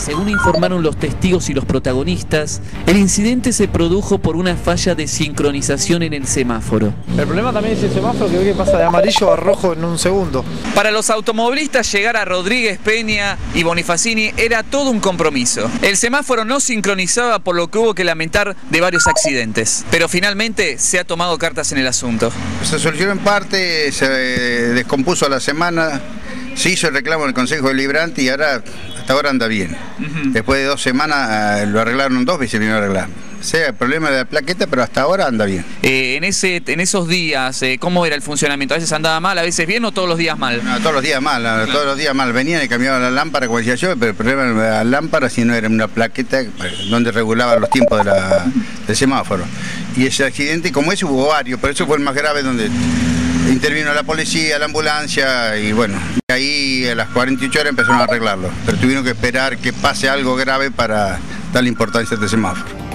Según informaron los testigos y los protagonistas, el incidente se produjo por una falla de sincronización en el semáforo. El problema también es el semáforo, que ve que pasa de amarillo a rojo en un segundo. Para los automovilistas llegar a Rodríguez Peña y Bonifacini era todo un compromiso. El semáforo no sincronizaba, por lo que hubo que lamentar de varios accidentes. Pero finalmente se ha tomado cartas en el asunto. Se solucionó en parte, se descompuso a la semana, se hizo el reclamo en el Consejo Deliberante y ahora, hasta ahora anda bien. Después de 2 semanas lo arreglaron 2 veces, vino a arreglar. O sea, el problema de la plaqueta, pero hasta ahora anda bien. En esos días, ¿cómo era el funcionamiento? ¿A veces andaba mal, a veces bien o todos los días mal? No, todos los días mal, claro. Todos los días mal. Venían y cambiaban la lámpara, como decía yo, pero el problema de la lámpara si no era una plaqueta donde regulaba los tiempos del semáforo. Y ese accidente, como ese, hubo varios, pero eso fue el más grave, donde intervino la policía, la ambulancia y bueno, y ahí a las 48 horas empezaron a arreglarlo, pero tuvieron que esperar que pase algo grave para darle importancia a este semáforo.